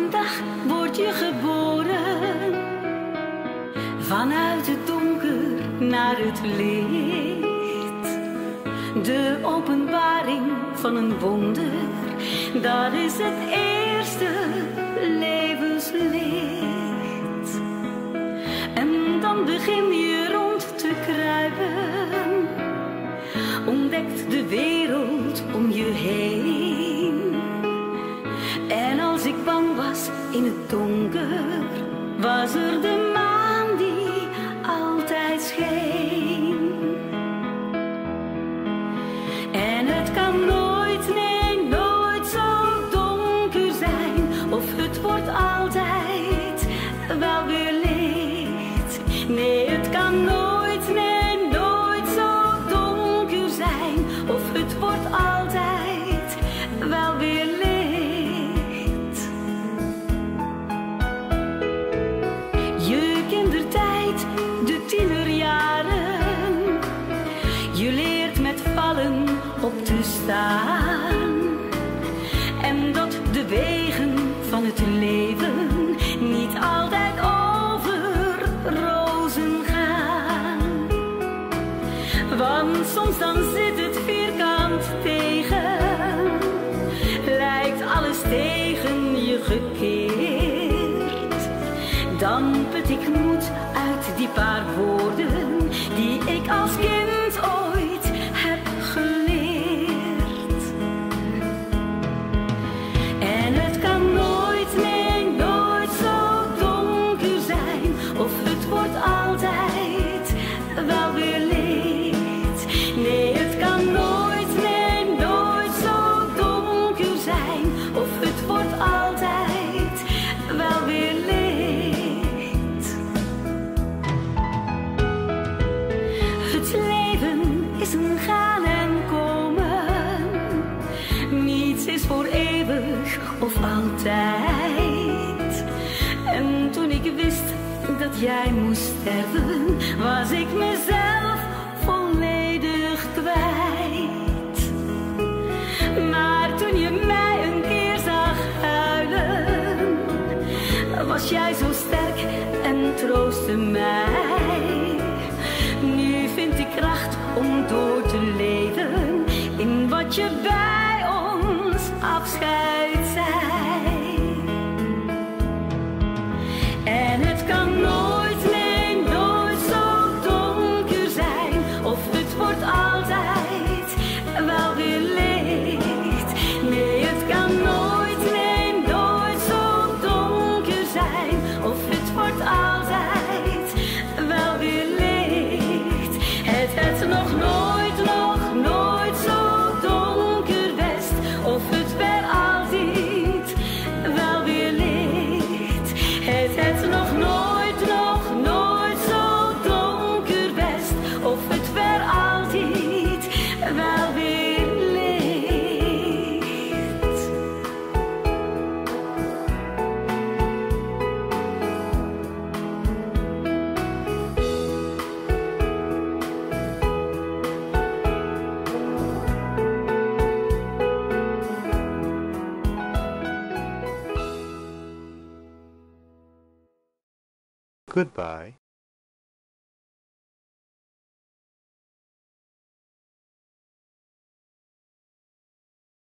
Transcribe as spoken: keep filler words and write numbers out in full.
een dag word je geboren, vanuit het donker naar het licht. De openbaring van een wonder, dat is het eerste levenslicht. En dan begin je rond te kruipen, ontdekt de wereld om je heen. En als ik bang was in het donker, was er de maan die altijd scheen. En het kan nooit, nee, nooit zo donker zijn, of het wordt altijd wel weer licht. Nee, het kan nooit, nee, nooit zo donker zijn, of het wordt altijd wel weer licht. Je kindertijd, de tienerjaren, je leert met vallen op te staan. En dat de wegen van het leven niet altijd over rozen gaan. Want soms dan zit het vierkant tegen, lijkt alles tegen je gekeerd. Dan put ik moed uit die paar woorden die ik als kind ooit heb geleerd. En het kan nooit, nee, nooit zo donker zijn, of het wordt altijd wel weer licht. Nee, het kan nooit, nee, nooit zo donker zijn, of het wordt altijd wel weer licht. Het leven is een gaan en komen, niets is voor eeuwig of altijd. En toen ik wist dat jij moest sterven, was ik mezelf volledig kwijt. Maar toen je mij een keer zag huilen, was jij zo sterk en troostte mij. Nu vind ik kracht om door te leven in wat je bij ons afscheid zei. En het kan nooit, nee, nooit zo donker zijn, of het wordt altijd wel weer licht. Nee, het kan nooit, nee, nooit zo donker zijn, of het wordt altijd wel weer licht. Het het nog nooit, nog nooit zo donker west, of het per altijd wel weer licht. Het het nog nooit, nog nooit zo donker west, of het per altijd wel weer licht. Goodbye.